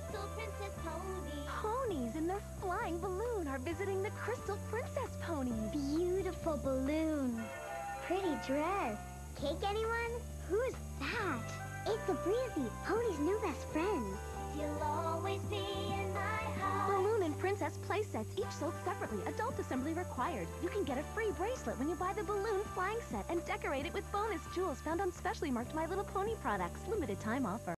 Crystal Princess pony. Ponies in their flying balloon are visiting the Crystal Princess ponies. Beautiful balloon. Pretty dress. Cake, anyone? Who's that? It's a Breezy, Pony's new best friend. You'll always be in my heart. Balloon and Princess playsets, each sold separately. Adult assembly required. You can get a free bracelet when you buy the balloon flying set and decorate it with bonus jewels found on specially marked My Little Pony products. Limited time offer.